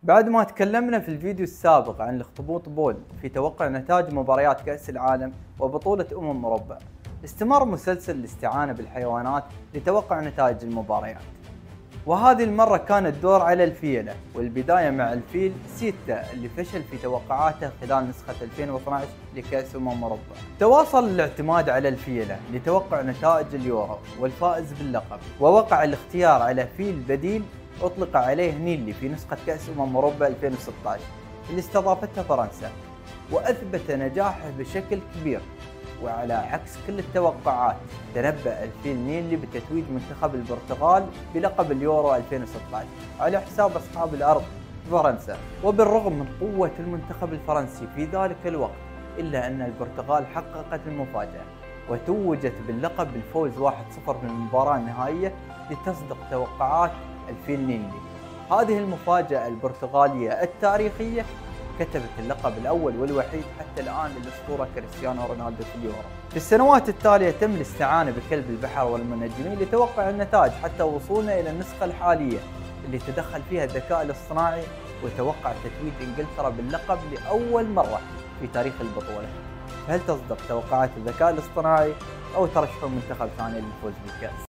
بعد ما تكلمنا في الفيديو السابق عن الاخطبوط بول في توقع نتائج مباريات كأس العالم وبطولة مربع، استمر مسلسل الاستعانة بالحيوانات لتوقع نتائج المباريات، وهذه المرة كان الدور على الفيلة، والبداية مع الفيل سيتا اللي فشل في توقعاته خلال نسخة 2012 لكأس مربع. تواصل الاعتماد على الفيلة لتوقع نتائج اليورو والفائز باللقب، ووقع الاختيار على فيل بديل أطلق عليه نيلي في نسخة كأس مربع 2016 اللي استضافتها فرنسا، وأثبت نجاحه بشكل كبير. وعلى عكس كل التوقعات، تنبأ الفيل نيلي بتتويج منتخب البرتغال بلقب اليورو 2016 على حساب أصحاب الأرض فرنسا. وبالرغم من قوة المنتخب الفرنسي في ذلك الوقت، إلا أن البرتغال حققت المفاجأة وتوجت باللقب بالفوز 1-0 في المباراة النهائية لتصدق توقعات الفيل نيلي. هذه المفاجأة البرتغالية التاريخية كتبت اللقب الأول والوحيد حتى الآن للأسطورة كريستيانو رونالدو في اليورو. في السنوات التالية تم الاستعانة بكلب البحر والمنجمين لتوقع النتائج حتى وصولنا إلى النسخة الحالية اللي تدخل فيها الذكاء الاصطناعي وتوقع تتويج إنجلترا باللقب لأول مرة في تاريخ البطولة. هل تصدق توقعات الذكاء الاصطناعي أو ترشحون منتخب ثاني للفوز بالكأس؟